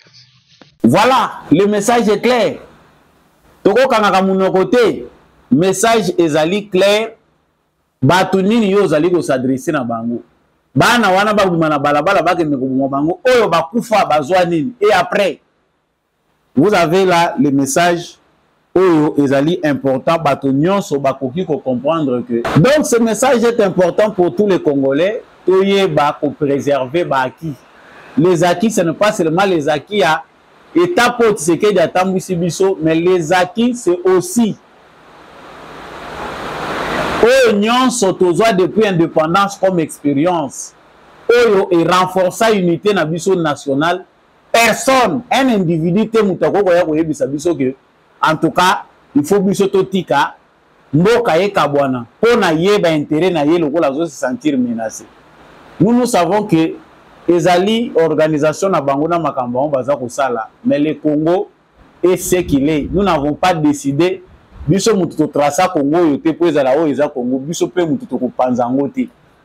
Voilà, le message est clair. Toko kangaka muno côté, message ezali clair. Batu nini yo zali ko s'adresser na bango. Bana wana ba bimana balabala ba kende ko bango oyo bakufa bazwa nini. Et après, vous avez là le message oyo ezali important batu nyonso bakoki ko comprendre que. Donc ce message est important pour tous les Congolais. Toye ba ko préserver ba acquis. Les acquis, ce n'est pas seulement les acquis à État pour ce qui est d'Atambousibiso, mais les acquis, c'est aussi Oignon s'autosoit depuis l'indépendance comme expérience. Oyo et renforcer l'unité na biso nationale. Personne, un individu, en tout cas, il faut biso totika, mboka ye kabwana, pour na yeba intérêt na ye loko la se sentir menacé. Nous, nous savons que ezali organisation na bango na makambo baza kosala, mais le Congo est ce qu'il est. Nous n'avons pas décidé biso mutu to traça Congo yote po ezala o eza Congo biso pe mutu to kopanza ngo te.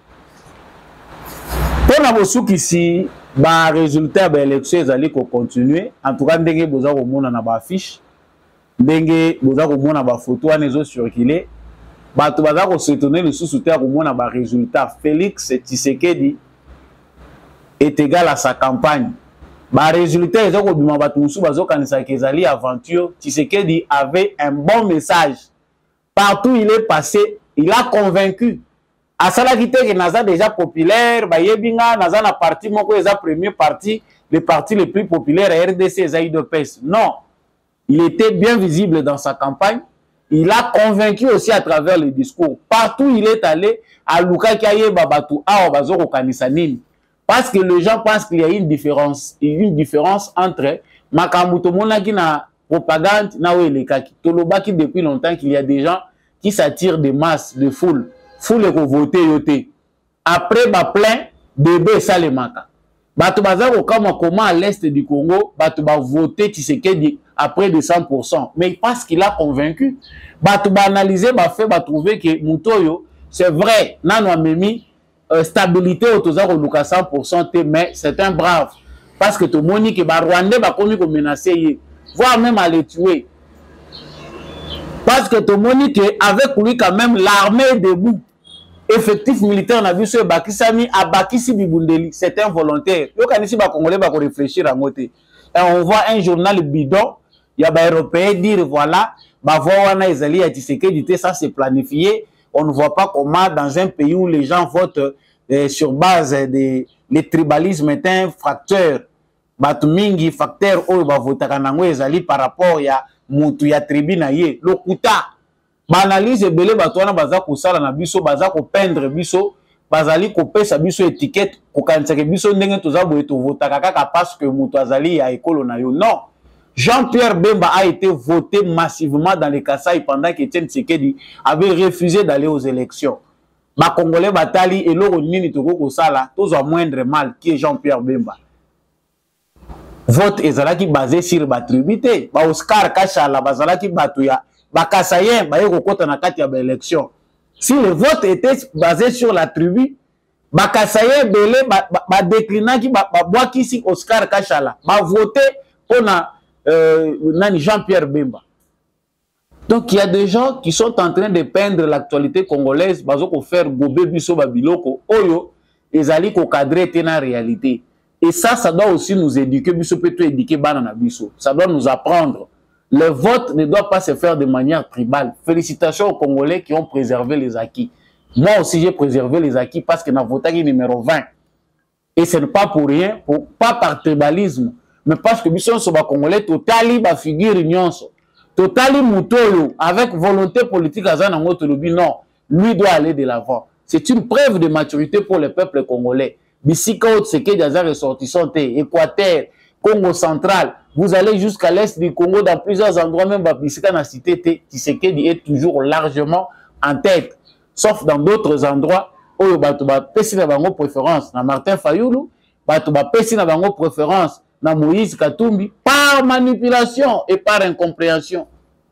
Pona bosuki si ba résultat ba élection ezali ko continuer, en tout cas ndenge boza ko mona na ba affiche, ndenge boza ko mona ba photo wana ezo circuler, bato baza ko s'étonner le sous-souter ko mona ba résultat. Félix Tshisekedi est égal à sa campagne. Bah résultat ils ont bima batu musu bazo kanisa kezali aventure. Tshisekedi avait un bon message. Partout il est passé, il a convaincu. À cela qui était que naza déjà populaire, ba yebinga naza na parti moko eza premier parti, le parti le plus populaire à R D C eza I D P S. Non. Il était bien visible dans sa campagne. Il a convaincu aussi à travers le discours. Partout il est allé à Luka Kaye babatu a bazo ko kanisa nini. Parce que les gens pensent qu'il y a une différence, une différence entre Makamuto Monaki na propagande na Welekaki. Tolobaki depuis longtemps qu'il y a des gens qui s'attire des masses, de foule, foule ko voter yote. Après, ba plein, bébé salemaka. Bato bazako comme comment à l'est du Congo, bato ba voter Tshisekedi à près de cent pour cent. Mais parce qu'il a convaincu, bato ba analyser, ba fait, ba trouver que Mutoyo, c'est vrai, nano amemi, euh, stabilité autoza ko luka cent pour cent, mais c'est un brave. Parce que tout le monde qui ba Rwandais ba commis comme menacé, voire même à le tuer. Parce que tout le monde qui avec lui quand même l'armée est debout. Effectif militaire na biso bakisami abakisi bibundeli, c'est un volontaire. Yo kanisi ba congolais ba ko réfléchir à côté. Et on voit un journal bidon, il y a ba européen dire voilà, ba wana ezali ya Tshisekedi, ça c'est planifié. On ne voit pas comment dans un pays où les gens votent euh, sur base des le tribalisme est un facteur. Batu mingi facteur oyo ba votaka nango ezali par rapport ya mutu ya tribu na ye. Lokuta banalise belé batwana baza kosala na biso baza ko peindre biso bazali ko pesa biso étiquette ko kansaka biso ndenge toza boye to votaka kaka parce que mutu azali ya ekolo na yo. Non. Jean-Pierre Bemba a été voté massivement dans les Kasaï pendant qu'Étienne Tshisekedi avait refusé d'aller aux élections. Ba Congolais batali et l'oro nini toko kosala tous à moindre mal qui est Jean-Pierre Bemba. Vote ezalaki basé sur ba tribité, ba Oscar Kachala bazalaki batuya Bakasayen, ba yeko kota na kati ya ba élection. Si le vote était basé sur la tribu, Bakasayen belé ba, ba, ba déclinaki ba, ba boaki si Oscar Kachala, ba voté pour euh, nani Jean-Pierre Bemba. Donc il y a des gens qui sont en train de peindre l'actualité congolaise, bazo ko faire gobe biso babiloko oyo ezali ko cadrer tena réalité. Et ça ça doit aussi nous éduquer, biso peut éduquer bana na biso. Ça doit nous apprendre. Le vote ne doit pas se faire de manière tribale. Félicitations aux Congolais qui ont préservé les acquis. Moi aussi, j'ai préservé les acquis parce que j'ai voté numéro vingt. Et ce n'est pas pour rien, pour, pas par tribalisme, mais parce que nous sommes Congolais, totali ba figure nyonso. Totali mutoyo, avec volonté politique, non, lui doit aller de l'avant. C'est une preuve de maturité pour le peuple congolais. Bissika Otseke Diaza ressortissant, Équateur, Congo central, vous allez jusqu'à l'est du Congo, dans plusieurs endroits, même Bissika na cité Tshisekedi est toujours largement en tête. Sauf dans d'autres endroits où Batouba Pessi na bango préférence, na Martin Fayoulou, Batouba Pessi na bango préférence, na Moïse Katumbi, par manipulation et par incompréhension.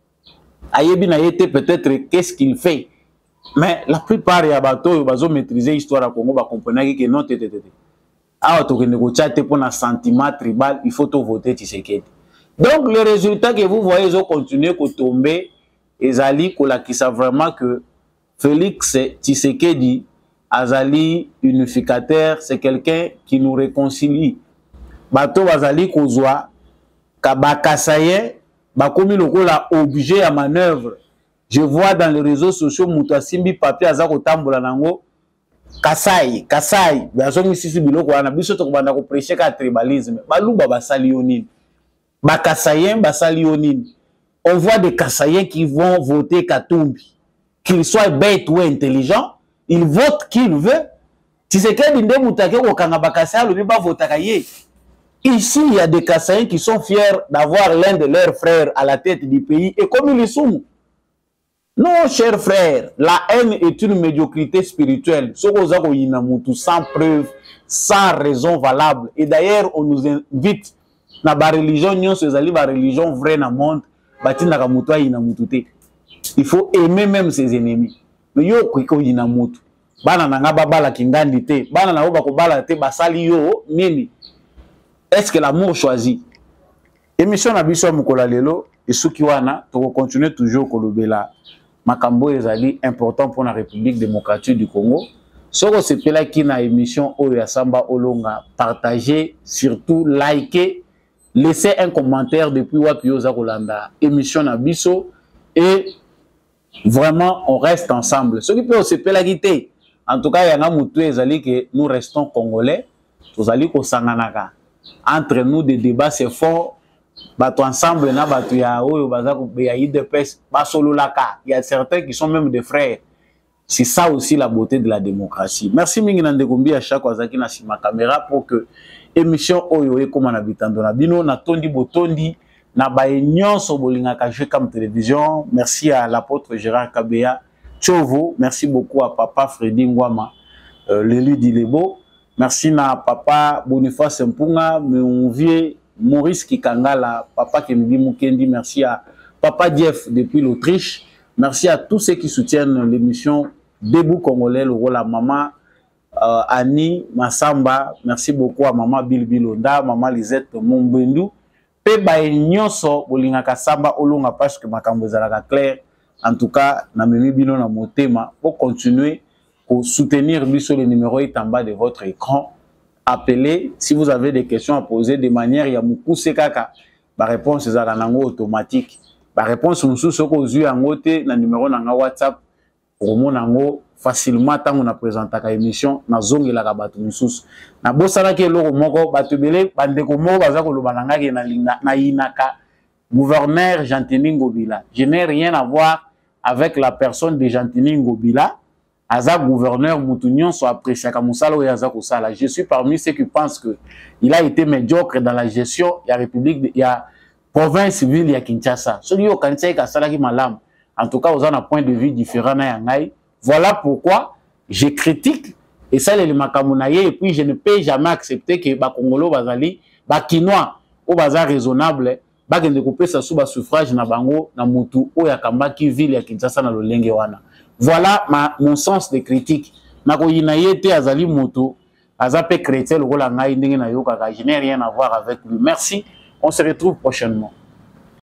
Ayebi na yete peut-être qu'est-ce qu'il fait. Mais la plupart ya bato bazo maîtriser l'histoire à Congo ba comprendre que non tété tété. Ah to que négocier pour un sentiment tribal, il faut tout voter Tshisekedi. Donc le résultat que vous voyez ils ont continué à tomber ezali ko la qui savent vraiment que Félix Tshisekedi azali unificateur, c'est quelqu'un qui nous réconcilie. Bato bazali kozwa kabakasaye bakomi lokola objet à manœuvre. Je vois dans les réseaux sociaux Moutasimbi papier azako tambola nango Kasai Kasai bazongi sisi biloko wana biso to banda ko prêcher ka tribalisme baluba basali yonini bakasayen basali yonini. On voit des Kasaïens qui vont voter Katumbi, qu'ils soient bêtes ou intelligents, ils votent qui il veut. Tshisekedi nde mutake ko kanga bakasaya lobi ba votaka ye. Ici, il y a des Kassaïens qui sont fiers d'avoir l'un de leurs frères à la tête du pays. Et comme ils le sont. Non, chers frères, la haine est une médiocrité spirituelle. Sans preuve, sans raison valable. Et d'ailleurs, on nous invite dans la religion, la religion vraie dans le monde. Il faut aimer même ses ennemis. Mais yo kwiko yinamutu. Bana nanga babala kingandi te. Bana na oba ko bala te basali yo nini. Est-ce que l'amour choisit? Émission na biso mukola lelo et souki wana to continuer toujours kolobela makambo ezali important pour la République démocratique du Congo. Soko sepela ki na émission oyo ya Samba Olonga, partagez, surtout likez, laissez un commentaire depuis Wapio Zakolanda émission na biso et vraiment on reste ensemble. Ce qui peut sepela kité. En tout cas, yana mutu ezali que nous restons congolais, tozali ko sanganaka. Entre nous, des débats, c'est fort. Bato ensemble, na bato ya oyo bazako ya I D P S, ba solo laka. Il y a certains qui sont même des frères. C'est ça aussi la beauté de la démocratie. Merci mingi Nandekombi à chaque wazaki na sima caméra pour que émission oyo e comme on habite dans bino na tondi botondi na baye nyonso bolingaka J C A M Télévision. Merci à l'apôtre Gérard Kabea Tchovo, merci beaucoup à papa Freddy Ngwama, euh, l'élu d'Ilebo. Merci à papa Boniface Mpunga, mon vieux Maurice Kikangala, papa Kemidi Mukendi, merci à papa Jeff depuis l'Autriche. Merci à tous ceux qui soutiennent l'émission Debout Congolais, le rôle à maman euh, Annie Massamba. Merci beaucoup à maman Bill Bilonda, maman Lisette Mombendu. Pe bae nyonso bolingaka samba olonga parce que makambo ezalaka clair. En tout cas, na memi bino na motema pour continuer pour soutenir biso. Le numéro est en bas de votre écran. Appelez si vous avez des questions à poser de manière ya mukuse kaka. Ba réponse ezala nango automatique. Ba réponse musu soko zu yango te na numéro na WhatsApp. Pour nango facilement tant on a présenté la émission na zongi la kabatu mususu na bosala ke loko moko batubele bandeko moko baza ko lobalanga ke na na inaka gouverneur Gentini Ngobila. Je n'ai rien à voir avec la personne de Gentini Ngobila. Aza gouverneur Moutounion soit apprécié comme Moussalo et Aza Kosala. Je suis parmi ceux qui pensent que il a été médiocre dans la gestion. Il y a République, il y a province civile, il y a Kinshasa. Celui au Kantiaï Kasala qui malam. En tout cas, vous avez un point de vue différent na yangai. Voilà pourquoi je critique et ça les makamounaye et puis je ne peux jamais accepter que ba Congolo bazali ba Kinois au bazar raisonnable ba gende couper ça sous ba suffrage na bango na mutu o ya kambaki ville ya Kinshasa na lolenge wana. Voilà ma, mon sens de critique. Na ko yinaye te azali moto azape chrétien le rôle ngai ndenge na yoka. Je n'ai rien à voir avec lui. Merci. On se retrouve prochainement.